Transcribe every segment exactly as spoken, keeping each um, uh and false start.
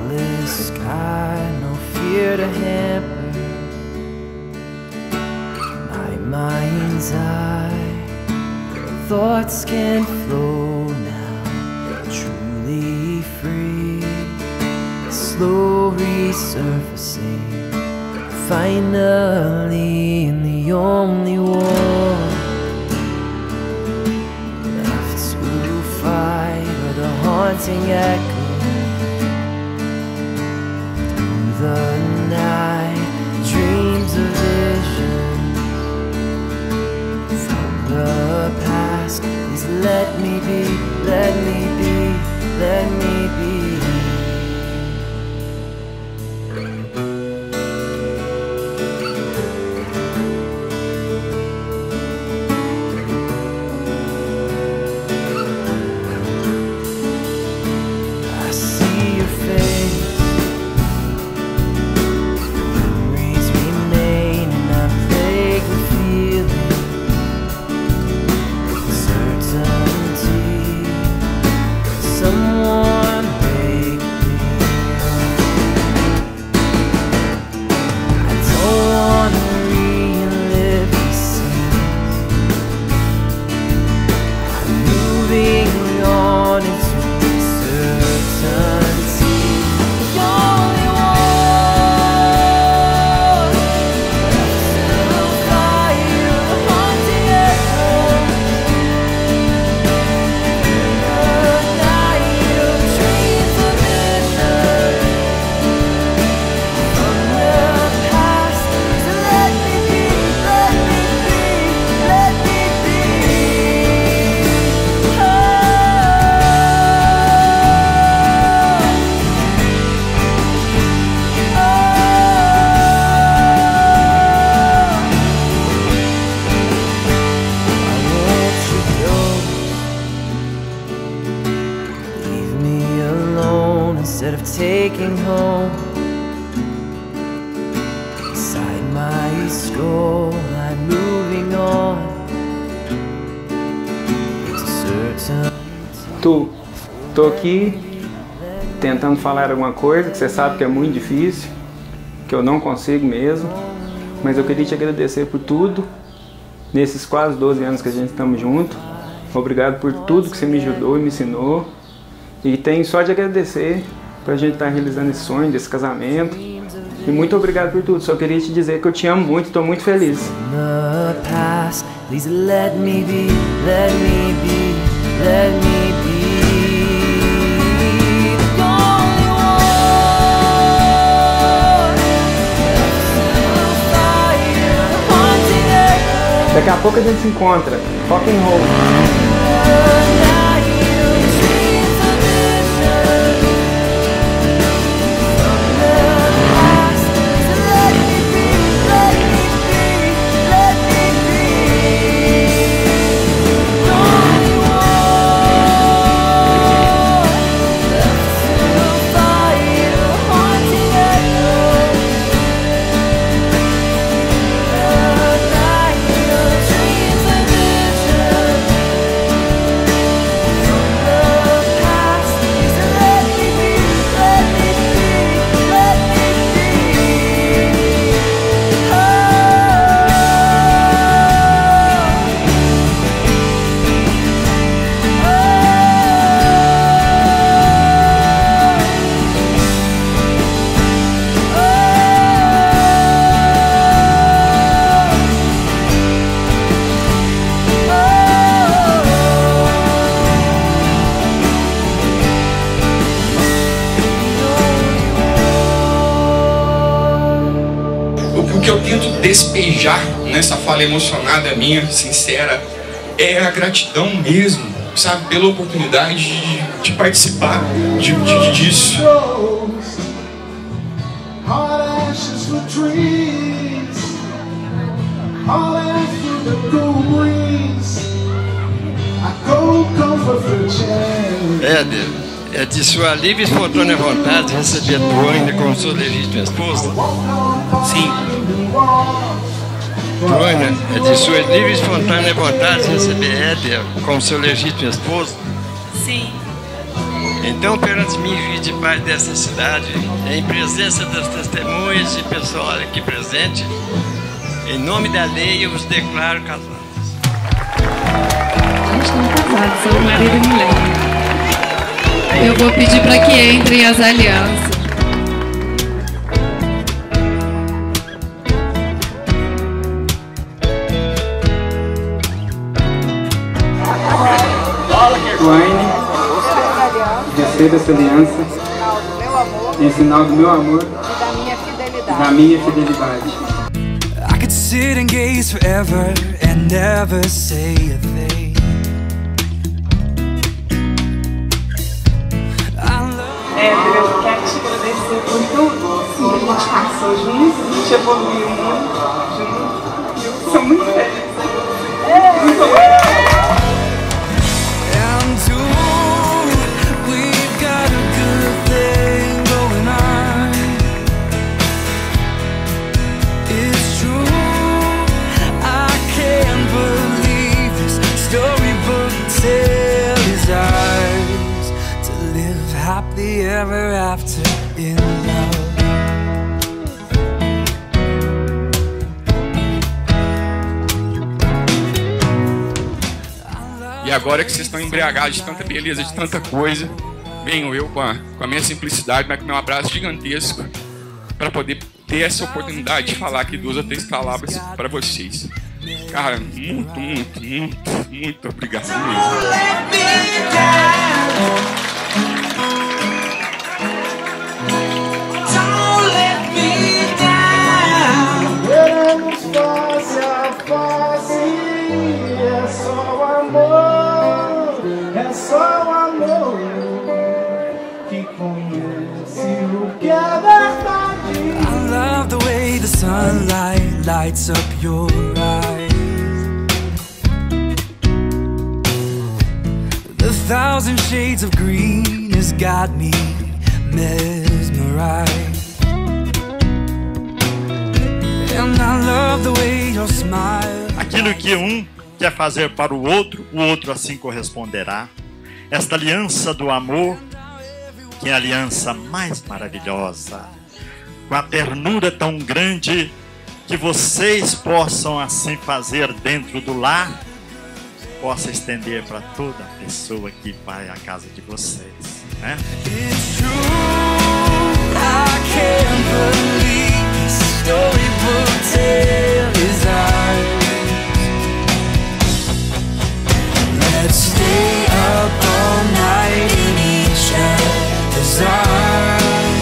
cloudless sky, no fear to hamper my mind's eye. Thoughts can flow now, truly free, slow resurfacing, finally in the only one left to fight are the haunting echoes through the night, dreams of vision from the past. Please let me be, let me be, let me be. Instead of taking home inside my skull, I'm moving on to certain. Tu, tô aqui tentando falar alguma coisa que você sabe que é muito difícil, que eu não consigo mesmo, mas eu queria te agradecer por tudo nesses quase doze anos que a gente estamos juntos. Obrigado por tudo que você me ajudou e me ensinou, e tenho só de agradecer pra gente estar realizando esse sonho desse casamento. E muito obrigado por tudo. Só queria te dizer que eu te amo muito e estou muito feliz. Daqui a pouco a gente se encontra. Rock and roll. O que eu tento despejar nessa fala emocionada minha, sincera, é a gratidão mesmo, sabe, pela oportunidade de, de participar de, de, disso. Éder, é de sua livre e espontânea vontade receber Duane como sua legítima esposa? Sim. Duane, é de sua livre e espontânea vontade receber Éder como seu legítimo esposo? Sim. Então, perante mim, juiz de paz dessa cidade, em presença das testemunhas e pessoal aqui presente, em nome da lei, eu os declaro casados. A gente não é casado, são marido e mulher. Eu vou pedir para que entrem as alianças. Wayne, receba essa aliança em sinal do meu amor e da minha fidelidade. I could sit and gaze forever and never say a thing. É, eu quero te agradecer por tudo que a gente passou juntos, a gente evoluiu muito juntos. Eu sou muito feliz. Muito obrigada. Happily ever after in love. E agora que vocês estão embriagados de tanta beleza, de tanta coisa, venho eu com a, com a minha simplicidade, mas com meu abraço gigantesco, para poder ter essa oportunidade de falar aqui duas ou três palavras para vocês. Cara, muito, muito, muito, muito obrigado mesmo. Face a face, é só o amor, é só o amor que conhece o que é verdade. I love the way the sunlight lights up your eyes. The thousand shades of green has got me mesmerized. Aquilo que um quer fazer para o outro, o outro assim corresponderá. Esta aliança do amor, que é a aliança mais maravilhosa, com a ternura tão grande que vocês possam assim fazer dentro do lar, possa estender para toda pessoa que vai à casa de vocês, né? It's true, I can't believe the storybook tale is ours. Let's stay up all night in each other's arms.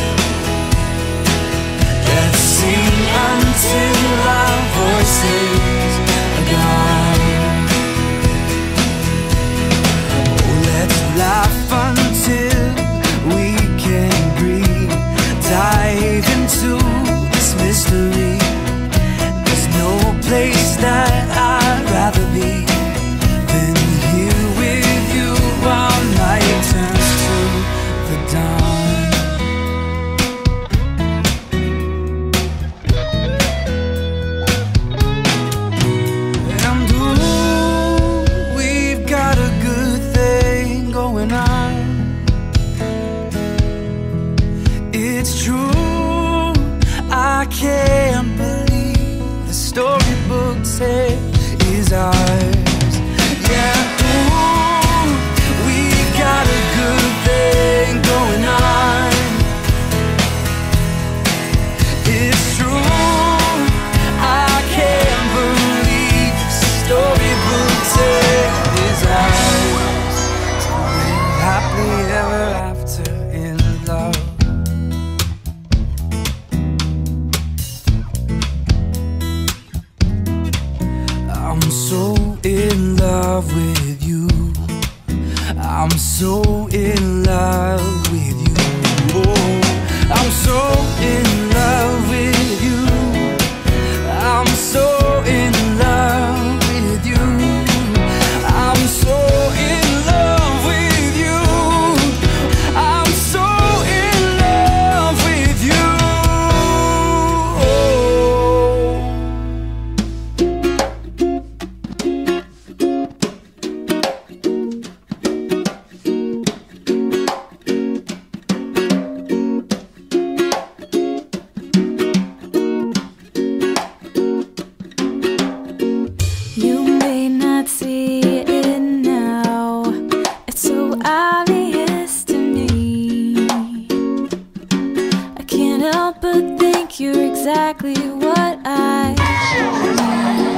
Let's sing until our voices are gone. Oh, let's laugh until we can breathe. Dive into this mystery. There's no place that I'd rather be than here with you while night turns to the dawn. And ooh, we've got a good thing going on. It's true, I can't believe the storybook tale is ours. Yeah, ooh, we've got a good thing going on. It's true, I can't believe the storybook tale is ours. To live happily ever after in love. but think you're exactly what I need.